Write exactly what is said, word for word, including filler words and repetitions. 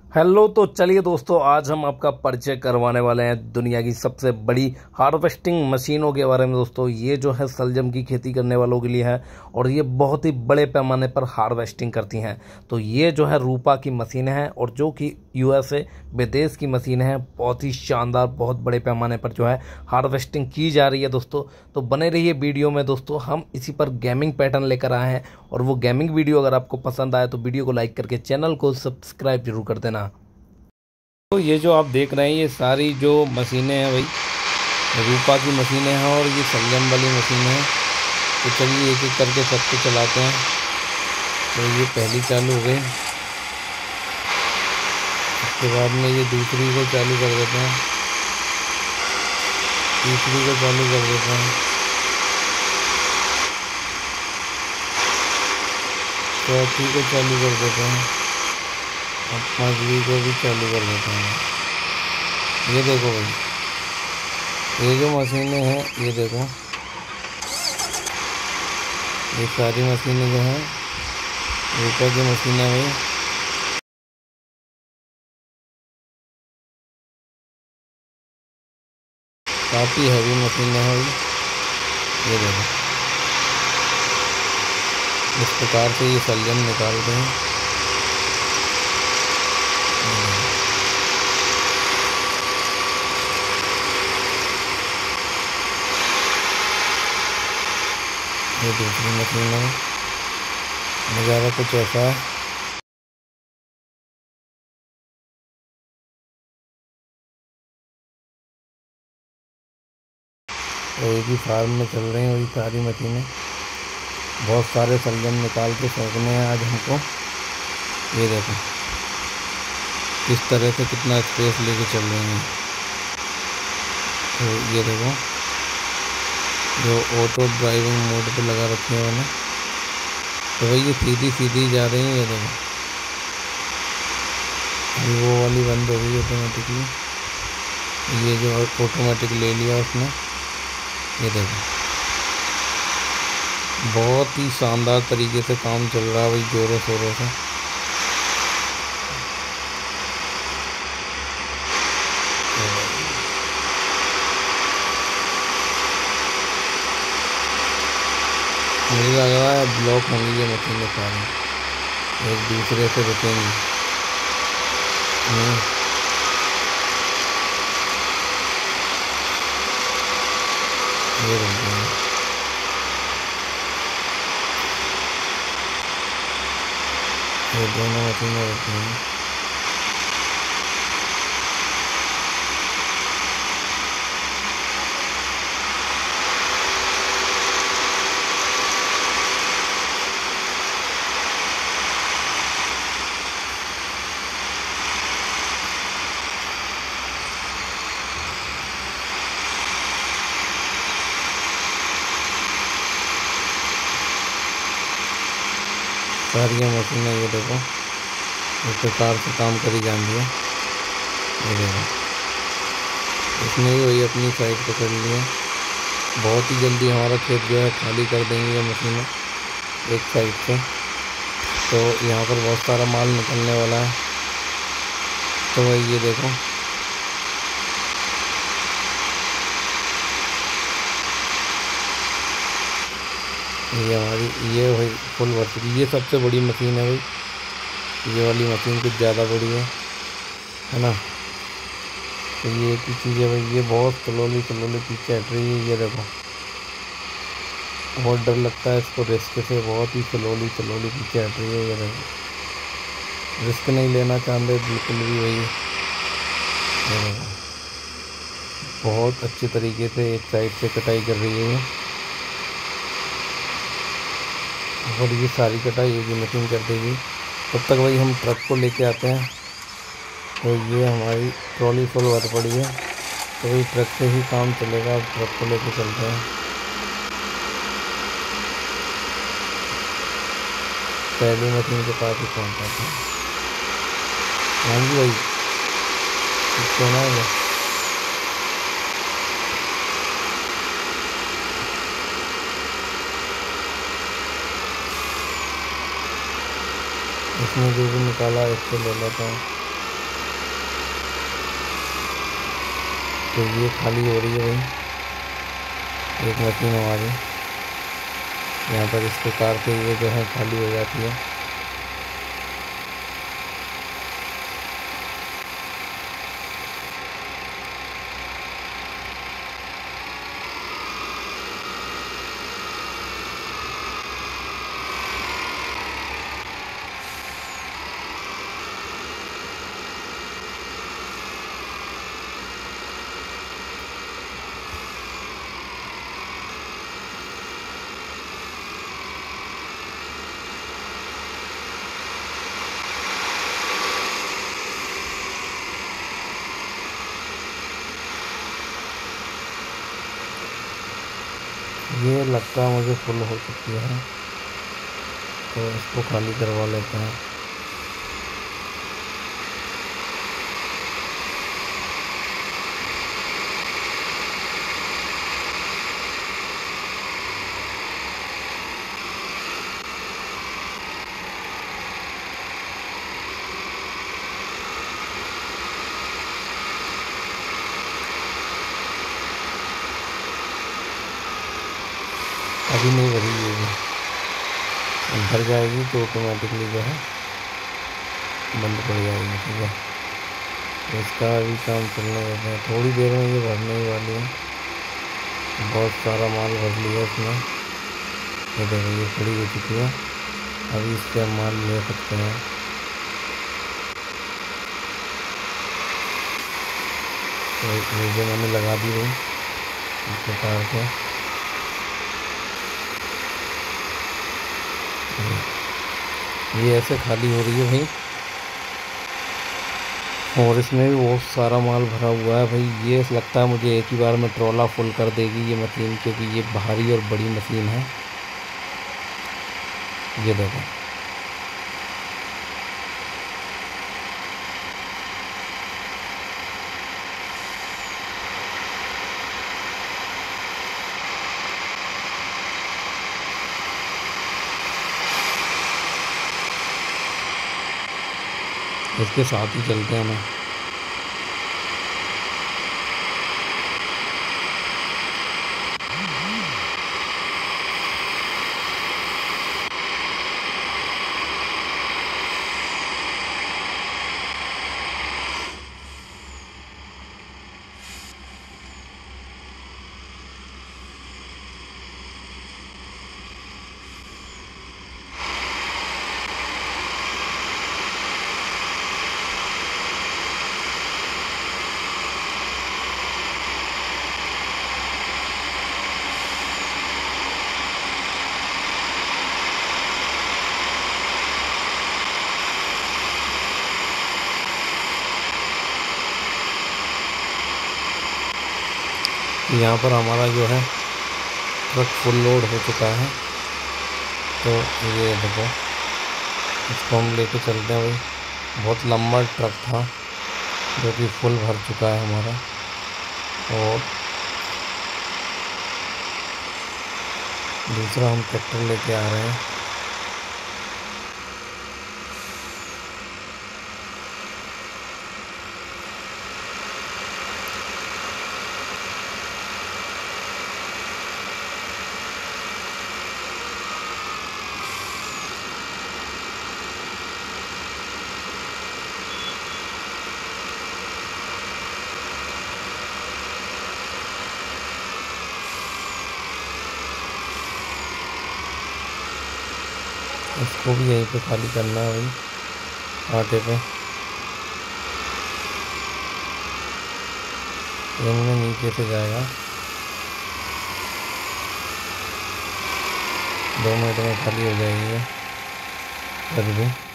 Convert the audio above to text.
Hello. तो चलिए दोस्तों, आज हम आपका परिचय करवाने वाले हैं दुनिया की सबसे बड़ी हार्वेस्टिंग मशीनों के बारे में। दोस्तों, ये जो है शलजम की खेती करने वालों के लिए है और ये बहुत ही बड़े पैमाने पर हार्वेस्टिंग करती हैं। तो ये जो है रूपा की मशीन है और जो कि यूएसए विदेश की मशीन है। बहुत ही शानदार, बहुत बड़े पैमाने पर जो है हार्वेस्टिंग की जा रही है। दोस्तों, तो बने रहिए वीडियो में। दोस्तों, हम इसी पर गेमिंग पैटर्न लेकर आए हैं और वो गेमिंग वीडियो अगर आपको पसंद आए तो वीडियो को लाइक करके चैनल को सब्सक्राइब जरूर कर देना। तो ये जो आप देख रहे हैं, ये सारी जो मशीनें हैं भाई रूपा की मशीनें हैं और ये शलजम वाली मशीनें हैं। तो चलिए एक एक करके सबको चलाते हैं। तो ये पहली चालू हो गई, उसके बाद में ये दूसरी को चालू कर देते हैं, तीसरी को चालू कर देते हैं, चौथी को चालू कर देते हैं और पांचवी को भी चालू कर देते हैं। ये देखो भाई, ये जो मशीनें हैं, ये देखो, ये सारी मशीनें जो हैं रूपा की मशीनें भाई। काफ़ी हैवी मशीनें हैं भाई। ये देखो, इस प्रकार से ये शलजम निकालते हैं। ये दूसरी मशीन है, नज़ारा कुछ ऐसा है। तो एक ही फार्म में चल रही हैं वही सारी मशीनें। बहुत सारे शलजम निकाल के फेंकने हैं आज हमको। ये देखो किस तरह से कितना स्पेस लेके चल रहे हैं। तो ये देखो, जो ऑटो ड्राइविंग मोड पे लगा रखे हैं मैंने, तो भाई ये सीधी सीधी जा रही है। ये देखो, अभी वो वाली बंद हो गई ऑटोमेटिकली, ये जो ऑटोमेटिक ले लिया उसने। ये देखो, बहुत ही शानदार तरीके से काम चल रहा है भाई, जोरों शोरों से। मुझे लग रहा है ब्लॉक होंगी ये मशीनें सारी, एक दूसरे से रुकेंगी। हम्म, ये रुकेंगी। ये दोनों मशीनें रुकेंगी। सारी मशीनें ये देखो इस प्रकार से काम करी जाती है। ये देखो, इसने भी वही अपनी साइड पकड़ ली है। बहुत ही जल्दी हमारा खेत जो है खाली कर देंगे ये मशीनें एक साइड से। तो यहाँ पर बहुत सारा माल निकलने वाला है। तो वही ये देखो, ये हमारी ये भाई फुल वर्क, ये सबसे बड़ी मशीन है भाई। ये वाली मशीन कुछ ज़्यादा बड़ी है है ना। तो ये एक ही चीज़ है भाई, ये बहुत स्लोली स्लोली पीछे हट रही है। ये देखो, बहुत डर लगता है इसको रिस्क से, बहुत ही स्लोली स्लोली पीछे हट रही है। ये देखो, रिस्क नहीं लेना चाहते बिल्कुल भी भाई। ये देखो, बहुत अच्छे तरीके से एक साइड से कटाई कर रही है ये। और ये सारी कटाई ये भी मशीन कर देगी। तब तक वही हम ट्रक को लेके आते हैं। तो ये हमारी ट्रॉली फुल भर पड़ी है, तो वही ट्रक से ही काम चलेगा। अब ट्रक को लेके चलते हैं। पहली मशीन के पास ही पहुँचाते हैं। हाँ जी भाई, कहना है। इसमें जो भी निकाला इससे ले लेता हूँ। तो ये खाली हो रही है भाई एक मशीन हमारी। यहाँ पर इस प्रकार से ये जो है खाली हो जाती है। ये लगता है मुझे फुल हो चुकी है, तो इसको खाली करवा लेते हैं। अभी नहीं भरी ये भी, भर जाएगी तो ऑटोमेटिकली जो है बंद पड़ जाएगी। ठीक है, तो इसका अभी काम चलने देते हैं, थोड़ी देर में ये भरने ही वाली है। बहुत सारा माल भर लिया इसमें, ये देखो ये खड़ी हो चुकी है। अभी इससे हम माल ले सकते हैं। तो नीचे मैंने लगा दी गई इस प्रकार से। ये ऐसे खाली हो रही है भाई, और इसमें भी बहुत सारा माल भरा हुआ है भाई। ये लगता है मुझे एक ही बार में ट्रॉला फुल कर देगी ये मशीन, क्योंकि ये भारी और बड़ी मशीन है। ये देखो इसके साथ ही चलते हैं ना। यहाँ पर हमारा जो है ट्रक फुल लोड हो चुका है। तो ये देखो इसको हम लेके चलते हैं भाई। बहुत लंबा ट्रक था जो कि फुल भर चुका है हमारा, और दूसरा हम ट्रैक्टर लेके आ रहे हैं। इसको भी यहीं पे खाली करना है भाई, आटे पे। इनमें नीचे से जाएगा, दो मिनट में खाली हो जाएगी ये फिर भी।